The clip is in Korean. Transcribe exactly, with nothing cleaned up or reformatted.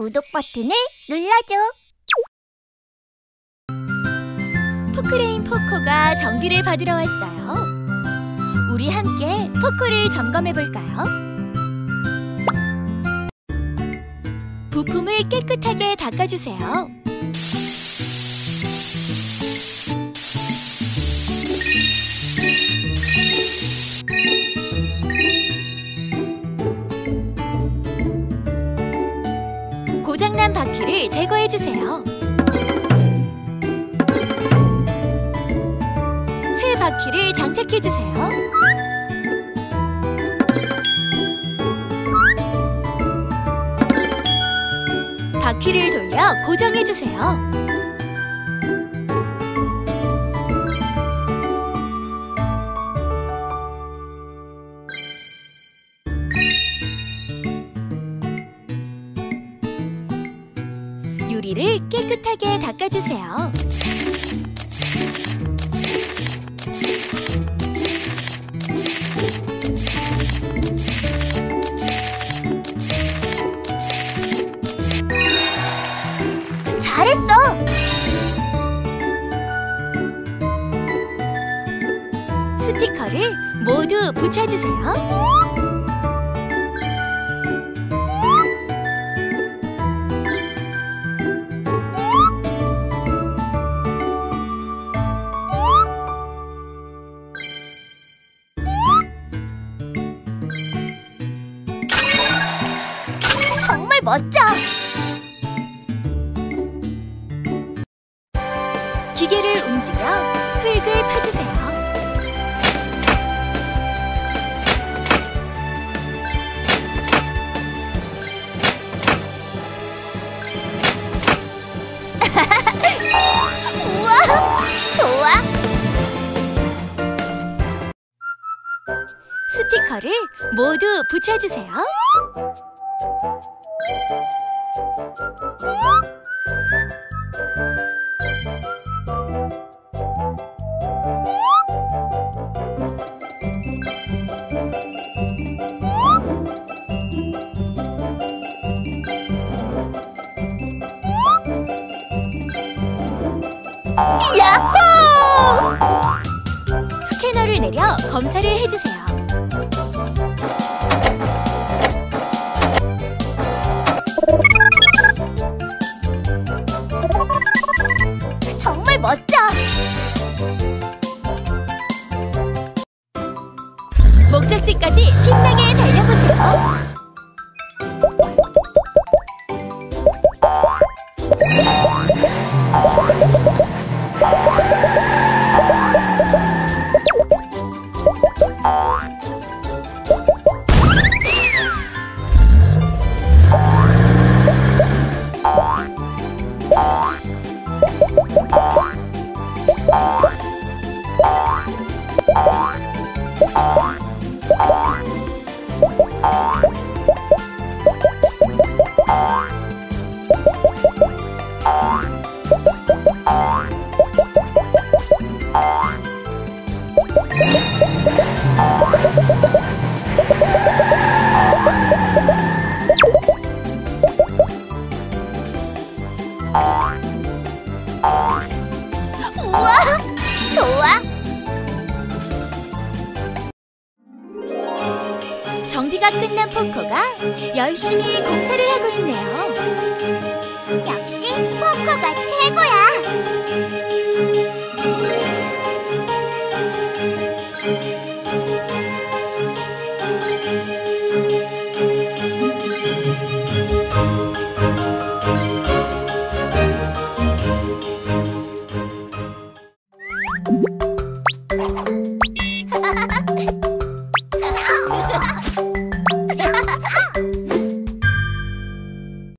구독 버튼을 눌러줘. 포크레인 포코가 정비를 받으러 왔어요. 우리 함께 포코를 점검해 볼까요? 부품을 깨끗하게 닦아주세요. 고장난 바퀴를 제거해주세요. 새 바퀴를 장착해주세요. 바퀴를 돌려 고정해주세요. 유리를 깨끗하게 닦아주세요. 잘했어! 스티커를 모두 붙여주세요. 정말 멋져! 기계를 움직여 흙을 파주세요. 우와! 좋아! 스티커를 모두 붙여주세요. 야호! 스캐너를 내려 검사를 해주세요. 정말 멋져! 목적지까지 신나게 달려보세요. 우와! 좋아! 정비가 끝난 포코가 열심히 공사를 하고 있네요. 역시 포코가 최고야!